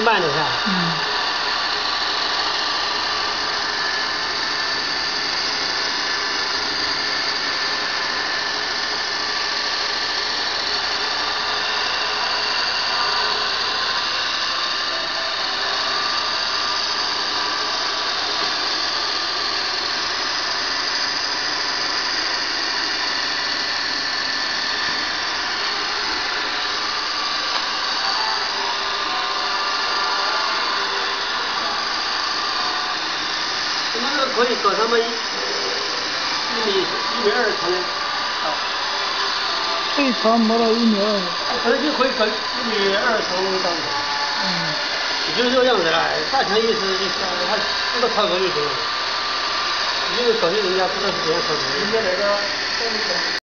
半的是吧？那个可以搁他们1.2米长的， 最长磨到1.2米。 可能就可以搁1.2米长的长的。也就是这个样子了，大强意思就是他知道操作就行了，因为搞定人家知道是怎样操作。人家那个。